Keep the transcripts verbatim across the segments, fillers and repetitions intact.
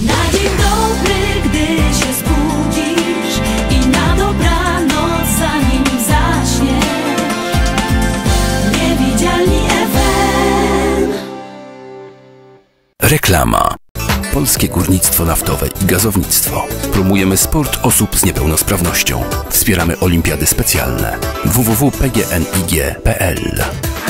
Na dzień dobry, gdy się zbudzisz i na dobranoc zanim zaśniesz. Niewidzialni F M. Reklama. Polskie Górnictwo Naftowe i Gazownictwo. Promujemy sport osób z niepełnosprawnością. Wspieramy olimpiady specjalne. w w w kropka p g n i g kropka p l.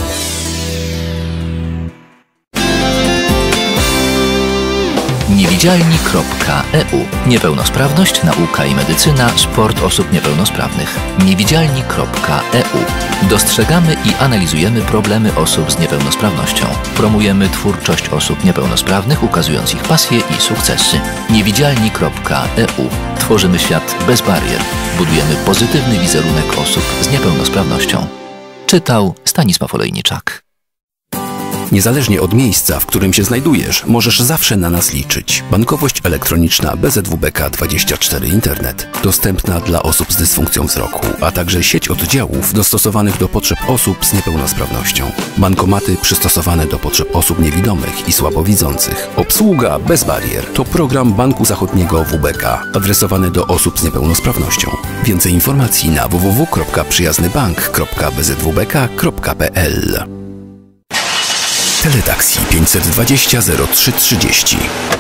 Niewidzialni kropka e u. Niepełnosprawność, nauka i medycyna, sport osób niepełnosprawnych. Niewidzialni kropka e u. Dostrzegamy i analizujemy problemy osób z niepełnosprawnością. Promujemy twórczość osób niepełnosprawnych, ukazując ich pasje i sukcesy. Niewidzialni kropka e u. Tworzymy świat bez barier. Budujemy pozytywny wizerunek osób z niepełnosprawnością. Czytał Stanisław Olejniczak. Niezależnie od miejsca, w którym się znajdujesz, możesz zawsze na nas liczyć. Bankowość elektroniczna B Z W B K dwadzieścia cztery Internet. Dostępna dla osób z dysfunkcją wzroku, a także sieć oddziałów dostosowanych do potrzeb osób z niepełnosprawnością. Bankomaty przystosowane do potrzeb osób niewidomych i słabowidzących. Obsługa bez barier. To program Banku Zachodniego W B K, adresowany do osób z niepełnosprawnością. Więcej informacji na w w w kropka przyjazny bank kropka b z w b k kropka p l. Teletaxi pięćset dwadzieścia zero trzy trzydzieści.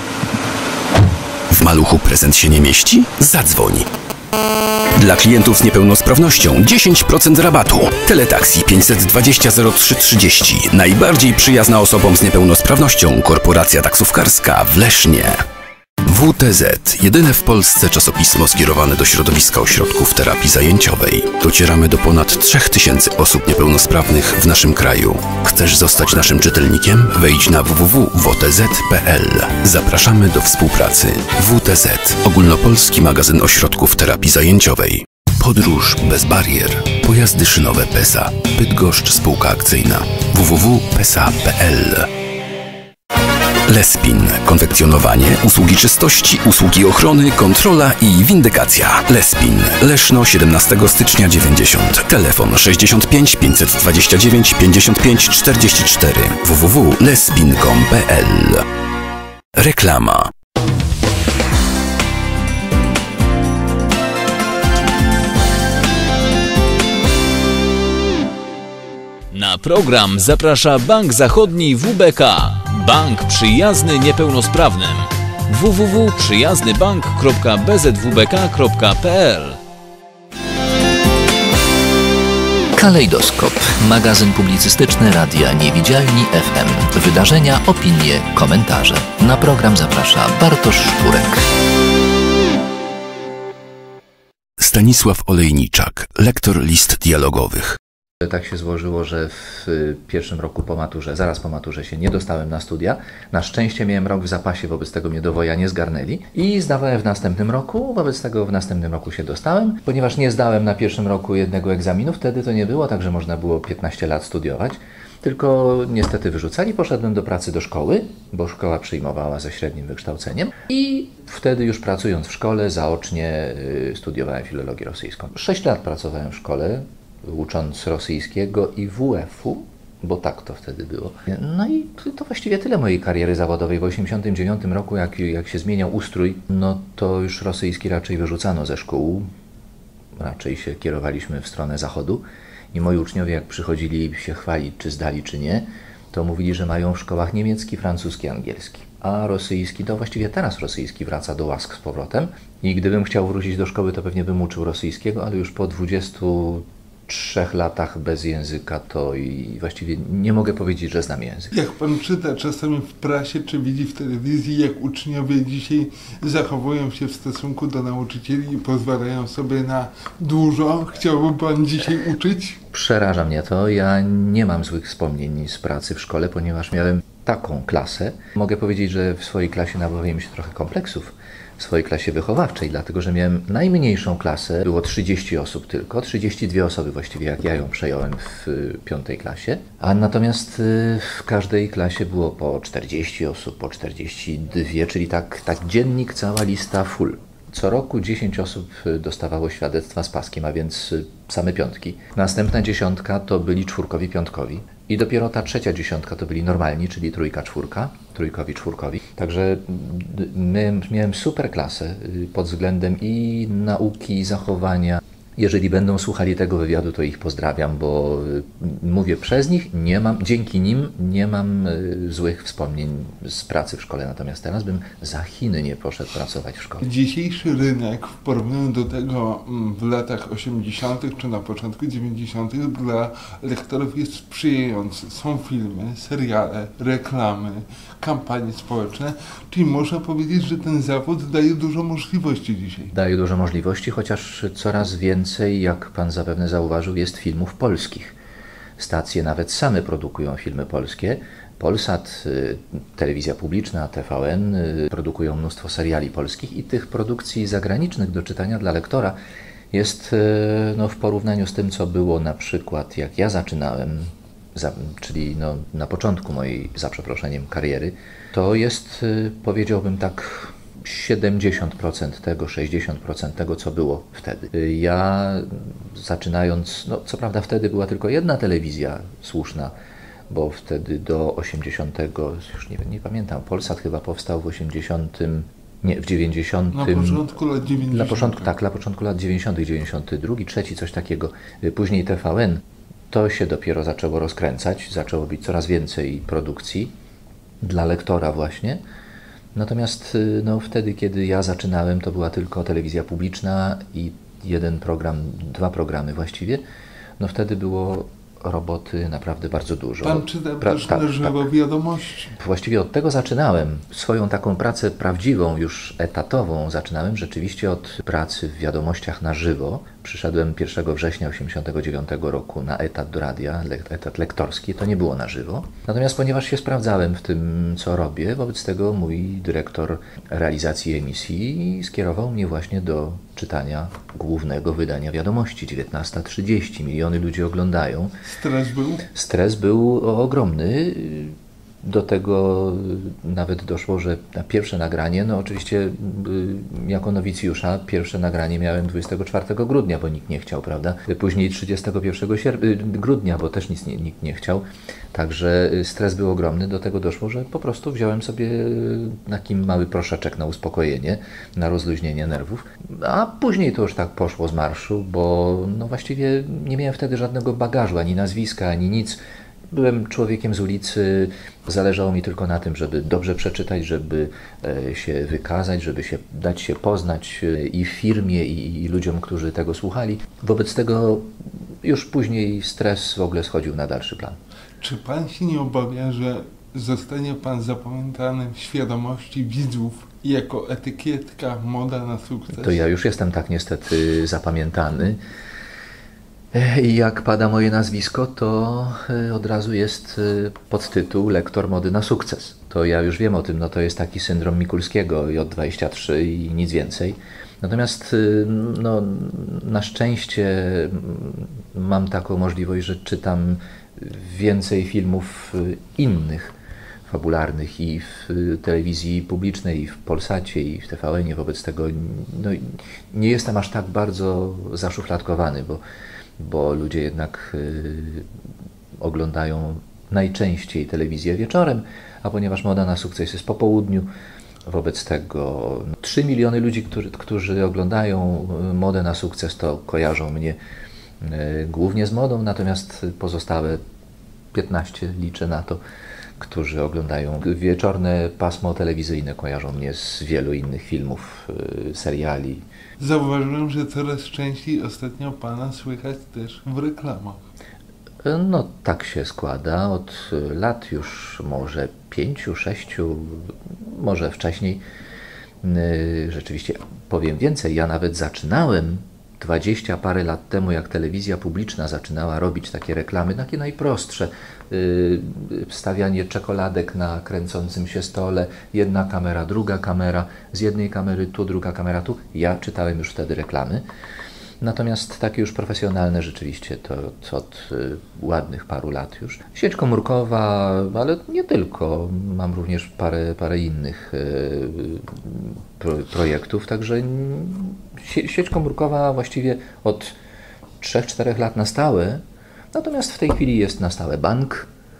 W maluchu prezent się nie mieści? Zadzwoń. Dla klientów z niepełnosprawnością dziesięć procent rabatu. Teletaxi pięćset dwadzieścia zero trzy trzydzieści. Najbardziej przyjazna osobom z niepełnosprawnością korporacja taksówkarska w Lesznie. W T Z. Jedyne w Polsce czasopismo skierowane do środowiska ośrodków terapii zajęciowej. Docieramy do ponad trzech tysięcy osób niepełnosprawnych w naszym kraju. Chcesz zostać naszym czytelnikiem? Wejdź na w w w kropka w o t z kropka p l. Zapraszamy do współpracy. W T Z. Ogólnopolski magazyn ośrodków terapii zajęciowej. Podróż bez barier. Pojazdy szynowe Pesa. Bydgoszcz Spółka Akcyjna. w w w kropka pesa kropka p l. Lespin. Konfekcjonowanie, usługi czystości, usługi ochrony, kontrola i windykacja. Lespin. Leszno, siedemnastego stycznia dziewięćdziesiąt. Telefon sześćdziesiąt pięć pięćset dwadzieścia dziewięć pięćdziesiąt pięć czterdzieści cztery. w w w kropka lespin kropka com kropka p l. Reklama. Na program zaprasza Bank Zachodni W B K. Bank przyjazny niepełnosprawnym. w w w kropka przyjazny bank kropka b z w b k kropka p l. Kalejdoskop. Magazyn publicystyczny Radia Niewidzialni F M. Wydarzenia, opinie, komentarze. Na program zaprasza Bartosz Szpurek. Stanisław Olejniczak, lektor list dialogowych. Tak się złożyło, że w pierwszym roku po maturze, zaraz po maturze się nie dostałem na studia. Na szczęście miałem rok w zapasie, wobec tego mnie do woja nie zgarnęli. I zdawałem w następnym roku, wobec tego w następnym roku się dostałem. Ponieważ nie zdałem na pierwszym roku jednego egzaminu, wtedy to nie było tak, że można było piętnaście lat studiować. Tylko niestety wyrzucali, poszedłem do pracy do szkoły, bo szkoła przyjmowała ze średnim wykształceniem. I wtedy już pracując w szkole zaocznie studiowałem filologię rosyjską. Sześć lat pracowałem w szkole, ucząc rosyjskiego i W F-u, bo tak to wtedy było. No i to właściwie tyle mojej kariery zawodowej. W osiemdziesiątym dziewiątym roku, jak, jak się zmieniał ustrój, no to już rosyjski raczej wyrzucano ze szkół. Raczej się kierowaliśmy w stronę zachodu. I moi uczniowie, jak przychodzili się chwalić, czy zdali, czy nie, to mówili, że mają w szkołach niemiecki, francuski, angielski. A rosyjski, to właściwie teraz rosyjski wraca do łask z powrotem. I gdybym chciał wrócić do szkoły, to pewnie bym uczył rosyjskiego, ale już po dwudziestu trzech latach bez języka to i właściwie nie mogę powiedzieć, że znam język. Jak pan czyta czasami w prasie, czy widzi w telewizji, jak uczniowie dzisiaj zachowują się w stosunku do nauczycieli i pozwalają sobie na dużo, chciałby pan dzisiaj uczyć? Przeraża mnie to. Ja nie mam złych wspomnień z pracy w szkole, ponieważ miałem taką klasę. Mogę powiedzieć, że w swojej klasie nabawiłem się trochę kompleksów. W swojej klasie wychowawczej, dlatego że miałem najmniejszą klasę, było trzydzieści osób tylko, trzydzieści dwie osoby właściwie, jak ja ją przejąłem w piątej klasie, a natomiast w każdej klasie było po czterdzieści osób, po czterdzieści dwie, czyli tak, tak dziennik, cała lista full. Co roku dziesięć osób dostawało świadectwa z paskiem, a więc same piątki. Następna dziesiątka to byli czwórkowi, piątkowi. I dopiero ta trzecia dziesiątka to byli normalni, czyli trójka, czwórka, trójkowi, czwórkowi. Także my, miałem super klasę pod względem i nauki, i zachowania. Jeżeli będą słuchali tego wywiadu, to ich pozdrawiam, bo mówię przez nich, nie mam, dzięki nim nie mam złych wspomnień z pracy w szkole. Natomiast teraz bym za Chiny nie poszedł pracować w szkole. Dzisiejszy rynek w porównaniu do tego w latach osiemdziesiątych czy na początku dziewięćdziesiątych dla lektorów jest sprzyjający. Są filmy, seriale, reklamy, kampanie społeczne, czyli można powiedzieć, że ten zawód daje dużo możliwości dzisiaj. Daje dużo możliwości, chociaż coraz więcej, jak pan zapewne zauważył, jest filmów polskich. Stacje nawet same produkują filmy polskie. Polsat, telewizja publiczna, T V N produkują mnóstwo seriali polskich i tych produkcji zagranicznych do czytania dla lektora jest no, w porównaniu z tym, co było na przykład jak ja zaczynałem, za, czyli no, na początku mojej, za przeproszeniem, kariery, to jest, powiedziałbym tak, siedemdziesiąt procent tego, sześćdziesiąt procent tego, co było wtedy. Ja zaczynając, no co prawda wtedy była tylko jedna telewizja słuszna, bo wtedy do osiemdziesiątego, już nie, nie pamiętam, Polsat chyba powstał w osiemdziesiątym, nie, w dziewięćdziesiątym. Na początku lat dziewięćdziesiątych. Na początku, tak, na początku lat dziewięćdziesiątych, dziewięćdziesiąty drugi, trzeci, coś takiego. Później T V N. To się dopiero zaczęło rozkręcać, zaczęło być coraz więcej produkcji dla lektora właśnie. Natomiast no, wtedy, kiedy ja zaczynałem, to była tylko telewizja publiczna i jeden program, dwa programy właściwie. No wtedy było roboty naprawdę bardzo dużo. Pan czytał Pra- też tak, na żywo tak. wiadomości. Właściwie od tego zaczynałem. Swoją taką pracę prawdziwą, już etatową, zaczynałem rzeczywiście od pracy w wiadomościach na żywo. Przyszedłem pierwszego września osiemdziesiątego dziewiątego roku na etat do radia, etat lektorski. To nie było na żywo. Natomiast ponieważ się sprawdzałem w tym, co robię, wobec tego mój dyrektor realizacji emisji skierował mnie właśnie do czytania głównego wydania wiadomości. dziewiętnasta trzydzieści. Miliony ludzi oglądają. Stres był? Stres był ogromny. Do tego nawet doszło, że na pierwsze nagranie, no oczywiście jako nowicjusza pierwsze nagranie miałem dwudziestego czwartego grudnia, bo nikt nie chciał, prawda? Później trzydziestego pierwszego grudnia, bo też nic nie, nikt nie chciał. Także stres był ogromny. Do tego doszło, że po prostu wziąłem sobie taki mały proszeczek na uspokojenie, na rozluźnienie nerwów. A później to już tak poszło z marszu, bo no właściwie nie miałem wtedy żadnego bagażu, ani nazwiska, ani nic. Byłem człowiekiem z ulicy, zależało mi tylko na tym, żeby dobrze przeczytać, żeby się wykazać, żeby się dać się poznać i firmie, i, i ludziom, którzy tego słuchali. Wobec tego już później stres w ogóle schodził na dalszy plan. Czy pan się nie obawia, że zostanie pan zapamiętany w świadomości widzów jako etykietka, moda na sukces? To ja już jestem tak niestety zapamiętany. I jak pada moje nazwisko, to od razu jest podtytuł Lektor mody na sukces. To ja już wiem o tym, no to jest taki syndrom Mikulskiego, J dwadzieścia trzy i nic więcej. Natomiast no, na szczęście mam taką możliwość, że czytam więcej filmów innych, fabularnych i w telewizji publicznej, i w Polsacie, i w T V N-ie. Wobec tego no, nie jestem aż tak bardzo zaszufladkowany, bo bo ludzie jednak y, oglądają najczęściej telewizję wieczorem, a ponieważ moda na sukces jest po południu, wobec tego trzy miliony ludzi, którzy, którzy oglądają modę na sukces, to kojarzą mnie y, głównie z modą, natomiast pozostałe piętnaście, liczę na to, którzy oglądają wieczorne pasmo telewizyjne, kojarzą mnie z wielu innych filmów, y, seriali. Zauważyłem, że coraz częściej ostatnio pana słychać też w reklamach. No tak się składa. Od lat już może pięciu, sześciu, może wcześniej. Rzeczywiście powiem więcej, ja nawet zaczynałem dwadzieścia parę lat temu, jak telewizja publiczna zaczynała robić takie reklamy, takie najprostsze. Wstawianie czekoladek na kręcącym się stole, jedna kamera, druga kamera, z jednej kamery tu, druga kamera tu. Ja czytałem już wtedy reklamy. Natomiast takie już profesjonalne rzeczywiście to, to od y, ładnych paru lat już. Sieć komórkowa, ale nie tylko. Mam również parę, parę innych y, pro, projektów, także sie, sieć komórkowa właściwie od trzech czterech lat na stałe. Natomiast w tej chwili jest na stałe bank,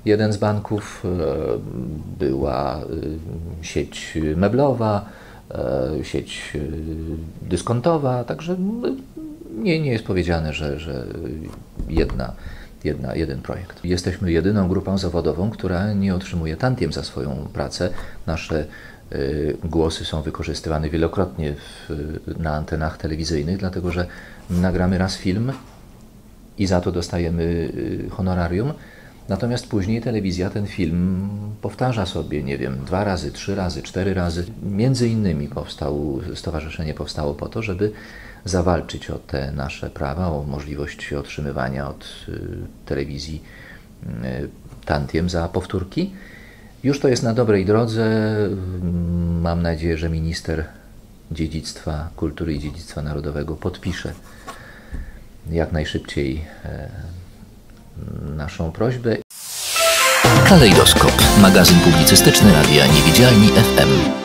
jeden z banków, była sieć meblowa, sieć dyskontowa, także nie, nie jest powiedziane, że, że jedna, jedna, jeden projekt. Jesteśmy jedyną grupą zawodową, która nie otrzymuje tantiem za swoją pracę. Nasze głosy są wykorzystywane wielokrotnie w, na antenach telewizyjnych, dlatego że nagramy raz film i za to dostajemy honorarium, natomiast później telewizja ten film powtarza sobie, nie wiem, dwa razy, trzy razy, cztery razy. Między innymi powstał, stowarzyszenie powstało po to, żeby zawalczyć o te nasze prawa, o możliwość otrzymywania od telewizji tantiem za powtórki. Już to jest na dobrej drodze. Mam nadzieję, że minister dziedzictwa, kultury i dziedzictwa narodowego podpisze jak najszybciej naszą prośbę. Kalejdoskop, magazyn publicystyczny Radia Niewidzialni F M.